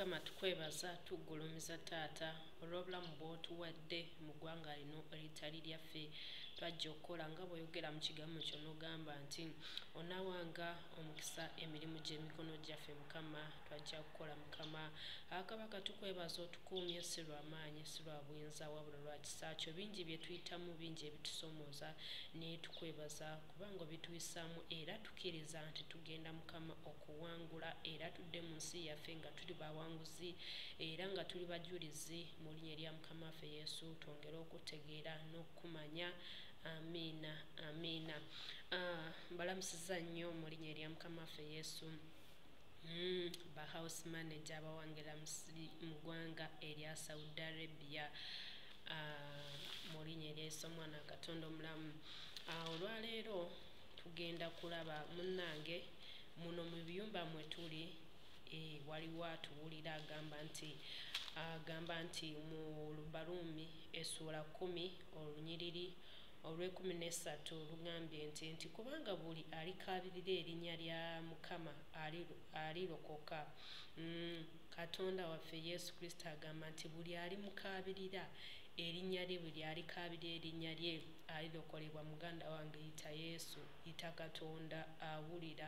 Mukama tukwebaza tugulumiza taata olw'obulamu bw'otuwadde mu ggwanga lino eritali lyaffe twajja okukola nga bw'oyogera mu kigambo kyo n'ogamba nti onaawanga omukisa emirimu gy'emikono gyaffe Mukama twajja kukola Mukama. Kabaka tukwebaza otukuumye si lwa maanyi si lwa buyinza wabula lwa kisa kyo. Bingi bye tuyitamu bingi ebitusomooza naye tukwebaza kubanga obituyisaamu era tukkiriza nti tugenda Mukama okuwangula era tudde mu nsi yaffe nga tuli bawanguzi era nga tuli bajulizi mu linnya lya Mukama waffe Yesu twongere okutegeera n'okumanya. Amiina amiina. Mbalamusiza nnyo mu linnya lya Mukama waffe Yesu. Ba house manager abawangira mu ggwanga erya Saudi Arabia mu linnya erya Yesu omwana Katonda omulamu. Olwaleero tugenda kulaba munnange muno mu biyumba mwe tuli waliwo atuwulira agamba nti mu Lubarumi essuula 10 olunyiriri olw'13 lugambye nti kubanga buli alikabilira erinnya lya Mukama alirokoka. Katonda waffe Yesu Kristo agamba nti buli alimukabirira erinnya lye, buli alikabirira erinnya lye alirokolebwa. Muganda wange yita Yesu, yita Katonda awulira.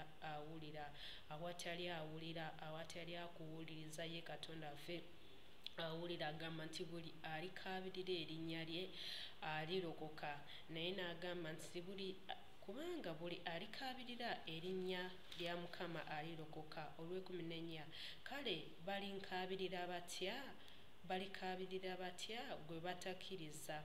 Awatali awulira, awatali akuwuliriza ye Katonda waffe awulira. Agamba nti buli alikabirira erinnya lye alirokoka. Naye n'agamba nti kubanga buli alikabirira erinnya lya Mukama alirokoka. olw'14 kale balinkabirira batya? Balikabirira batya gwe batakkiriza?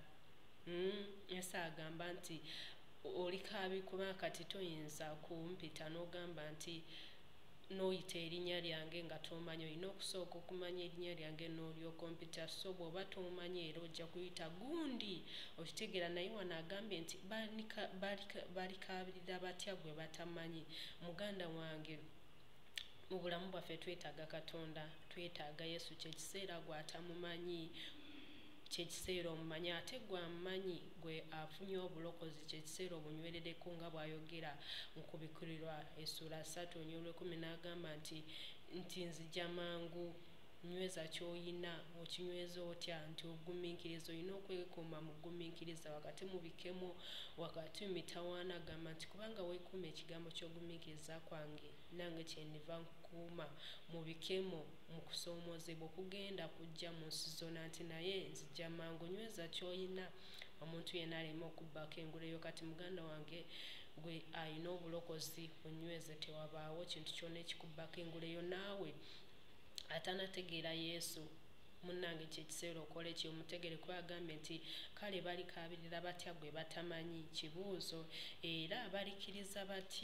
Ese agamba nti olikabi kubanga kati toyinza kumpita n'ogamba nti n'oyita erinnya lyange nga tomanyi. Olina okusooka okumanya erinnya lyange n'olyoka ompita. So bw'oba tomanyi era ojja kuyita gundi okitegeera. Naye wano agambye nti balikabirira batya gwe batamanyi? Muganda wange mu bulamu bwaffe twetaaga Katonda, twetaaga Yesu. Kyekiseera gw'atamumanyi kyekiseera omumanyi ate gwamumanyi gwe afunye obulokozi kyekiseera obunywerereko nga bw'ayogera mu kubikkulirwa essuula 3 olw'10 n'agamba nti nzija mangu. Nyweza ky'oyina okinyweza otya? Nti ogumiikiriza, olina okwekuuma mu gumiikiriza wakati mu bikemo wakati mu mitawaana. Agamba nti kubanga weekuuma ekigambo ky'ogumiikiriza kwange nange kyendiva nkukuuma mu bikemo mu kusoomoozebwa okugenda kujja mu nsi zonna. Nti naye nzija mangu. Nyweza ky'oyina omuntu yenna aleme okubbako enguleyo. Kati muganda wange gwe ayina obulokozi onyweze, tewabaawo kintu kyonna ekikubbako enguleyo. Naawe atanategeera Yesu munnange kyekiseera okola ekyo omutegere kuba agambye nti kale balikabirira batya gwe batamanyi? Kibuuzo. Era balikiriza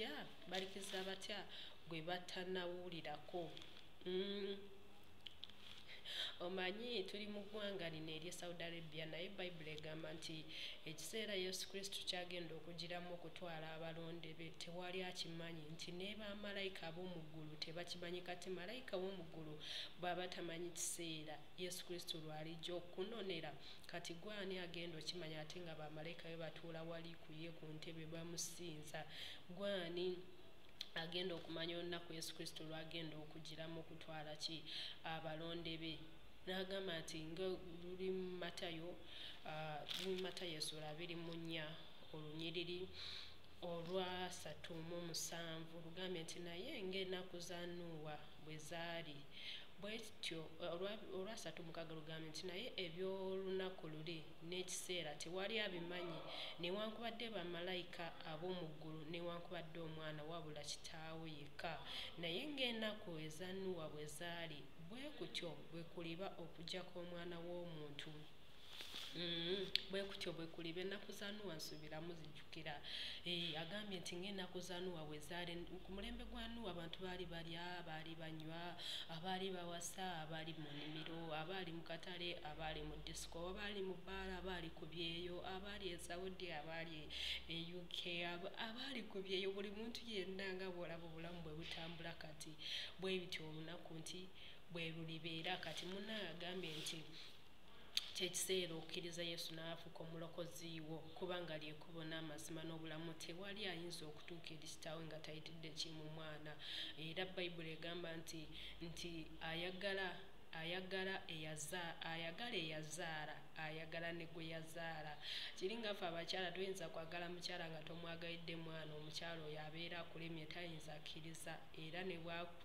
batya gwe batanawulirako? Omanyi tuli mu ggwanga lino erye Saudi Arabia naye Bayibuli egamba nti ekiseera Yesu Kristo kyagenda okugiramu okutwala abalonde be tewali akimanyi, nti ne bamalayika ab'omu ggulu tebakimanyi. Kati malayika w'omu ggulu bw'aba tamanyi kiseera Yesu Kristo lw'alijja okunonera, kati gwani agenda okimanya ate nga bamalayika be batuula wali ku ye ku ntebe bamusinza? Gwani agenda okumanya olunaku Yesu Kristo lwagenda okugiramu okutwala abalonde be? N'agamba nti nga luli mu Matayo essuula 24 olunyiriri olw'37 lugambye nti naye ng'ennaku za Nuuwa bwe zaali bwetyo. olw'36 lugambye nti naye eby'olunaku luli n'ekiseera tewali abimanyi newankubadde bamalayika ab'omu ggulu newankubadde omwana wabula kitaawe yekka. Naye ng'ennaku eza Nuuwa bwe zaali bwe kutyo bwe kuliba okujja kw'Omwana w'Omuntu. Bwe kutyo bwe kuliba. Ennaku za Nuuwa nsuubiramu zijjukira. Agambye nti ng'ennaku za Nuuwa bwe zaali. Ku mulembe gwa Nuuwa abantu baali balya, baali banywa, abaali bawasa, abaali mu nnimiro, abaali mu katale, abaali mu disco, abaali mu bbaala, abaali ku byeyo, abaali e Saudi, abaali e UK, abaali ku byeyo. Buli muntu yenna nga bw'olaba obulamu bwe butambula kati bwe bityo olunaku nti bwe lulibeera. Kati munnaye agambye nti kyekiseera okkiriza Yesu n'afuuka omulokozi wo kubanga ly'ekkubo n'amazima n'obulamu. Tewali ayinza okutuuka eri kitaawe nga tayitidde ki mu mwana. Era Bayibuli egamba nti ayagala ayagala eyazaala ayagala ne gwe yazaala. Kiringa ffe abakyala tuyinza kwagala mukyala nga tomwagalidde mwana, omukyala oyo abeera akulemye tayinza akkiriza, era ne